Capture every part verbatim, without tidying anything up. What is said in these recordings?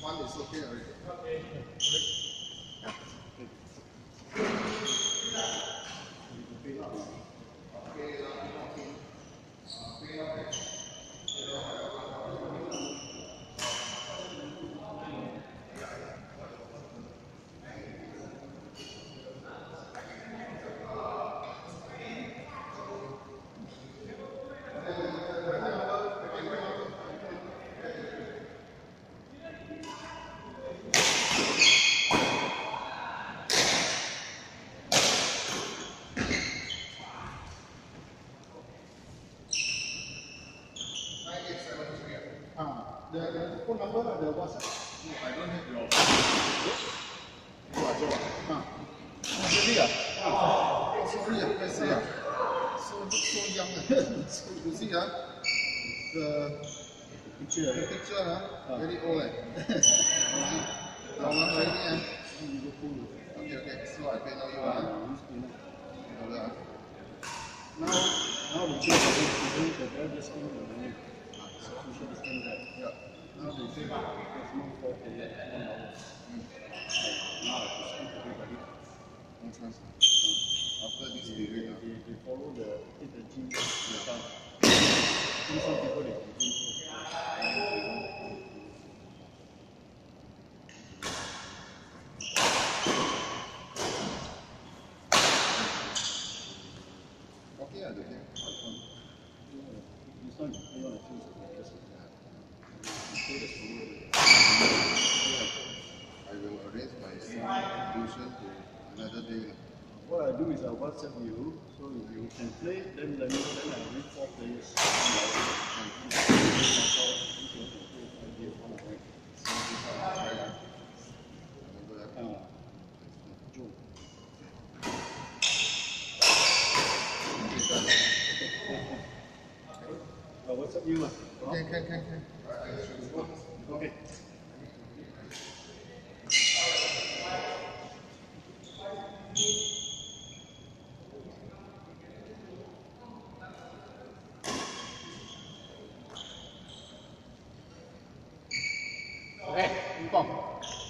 One is okay already. Okay. Ah, the, the phone number, the WhatsApp. No, I don't have your. Ah, oh, really? Ah, oh, sorry, I see. Ah, so so young. So you see, ah, the picture, the picture, ah, very old. Long already, ah. Okay, okay. So I can know you, ah. Now, now the change is the driver's in the name. Social distance that. Yeah. Now they say there's no fault in that one hour. Now it's good for everybody. No chance. After this They, period, they, they follow the hit the G account. Some people they continue. okay, I do. This one you want to choose the focus. I will arrange my tuition to another day. What I do is I WhatsApp you, so if you can play, then let me know, then I read four players. Uh, WhatsApp you. Okay, can, can, can. Okay. Okay, Hong Kong.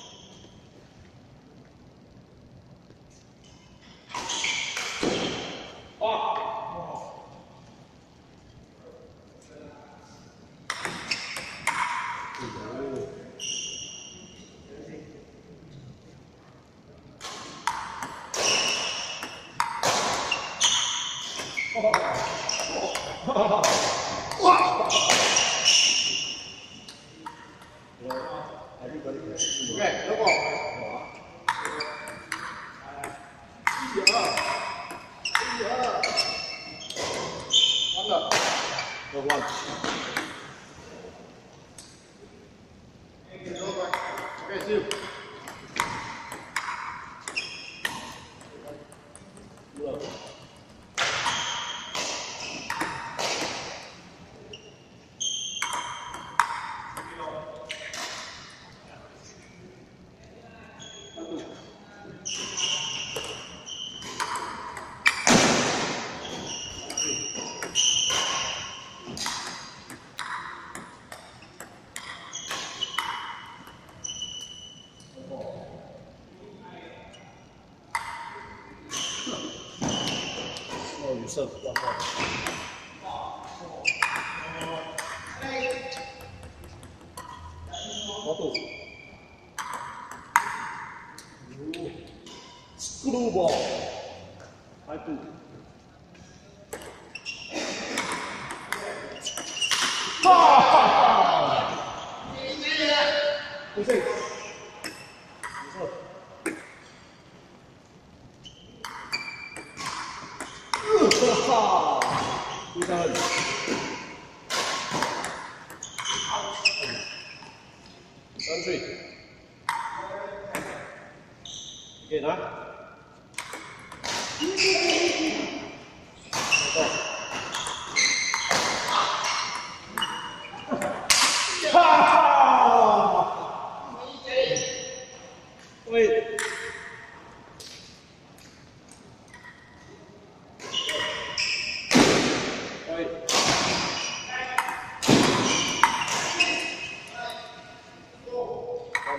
Okay, look off. One up. The one. Okay, two. Oh, you serve one more. What Screwball. Five two. Two six. Two seven. Seven three. Again, huh? Wait. Wait.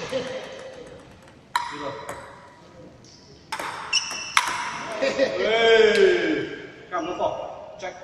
Hey, come on, ball. Check.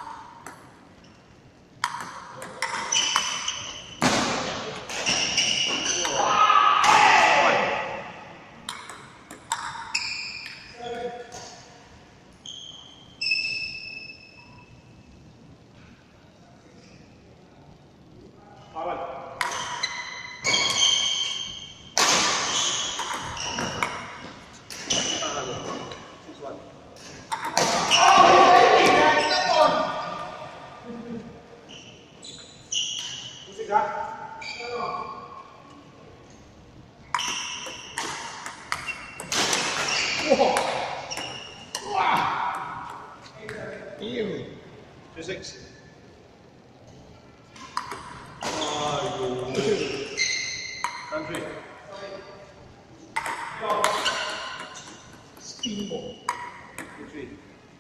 Ew. Two six. Country. Steamboat. Two three.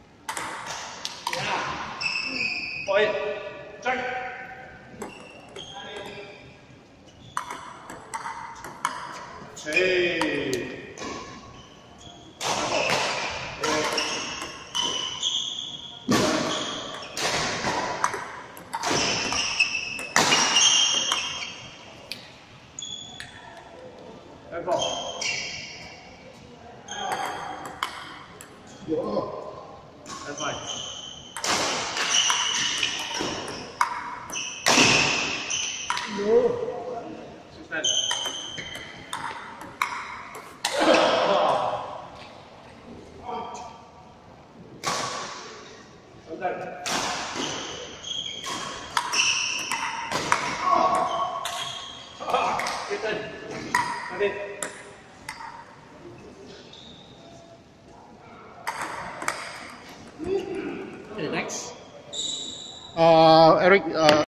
Point. Check. Hey. Red ball. Yeah. That's fine. No. Six ten. Well done. Good done. Got it. Okay, next. Uh, Eric. Uh,